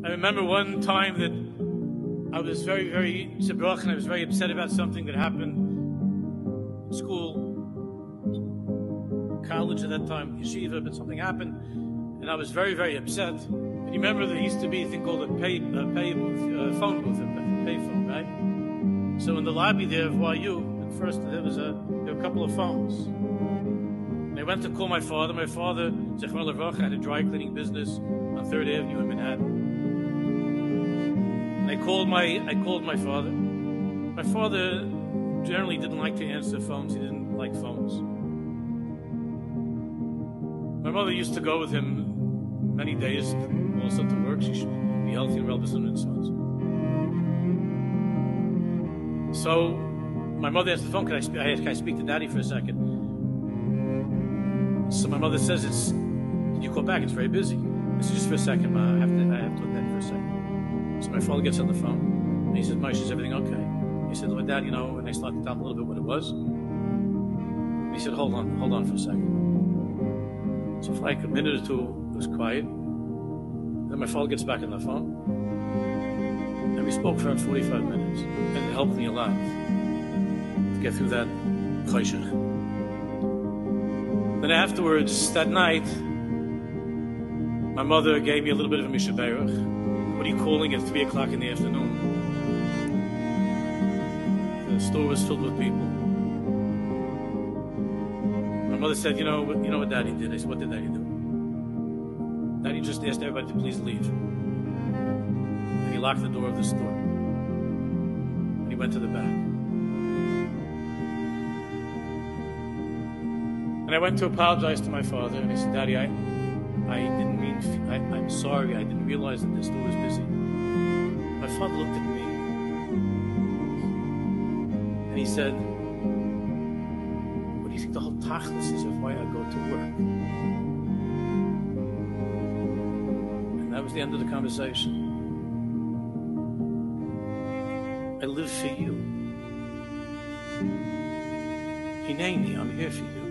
I remember one time that I was very, very zebrach, and I was very upset about something that happened in school, college at that time, yeshiva, but something happened, and I was very, very upset. And you remember there used to be a thing called a pay booth, phone booth, a pay phone, right? So in the lobby there of YU, at first there were a couple of phones. And I went to call my father. My father, Zechron Levrach, had a dry cleaning business on 3rd Avenue in Manhattan. And I called my father. My father generally didn't like to answer phones. He didn't like phones. My mother used to go with him many days also to work. She should be healthy and well-behaved and so on. So my mother answered the phone. Can I speak to Daddy for a second? So my mother says, "Can you call back? It's very busy." I said, "Just for a second, Ma. I have to talk to Daddy for a second." So my father gets on the phone, and he says, "Moshe, is everything okay?" He said, "Well, Dad, and I started to tell him a little bit what it was." And he said, hold on for a second. So for like a minute or two, it was quiet. Then my father gets back on the phone, and we spoke for around 45 minutes, and it helped me a lot to get through that chayshach. Then afterwards, that night, my mother gave me a little bit of a mishaberach. What are you calling at 3 o'clock in the afternoon? The store was filled with people. My mother said, you know what Daddy did? I said, what did Daddy do? Daddy just asked everybody to please leave. And he locked the door of the store. And he went to the back. And I went to apologize to my father, and I said, Daddy, I didn't mean, I'm sorry, I didn't realize that the store was busy. My father looked at me, and he said, what do you think the whole tachlis is of why I go to work? And that was the end of the conversation. I live for you. Hineni, I'm here for you.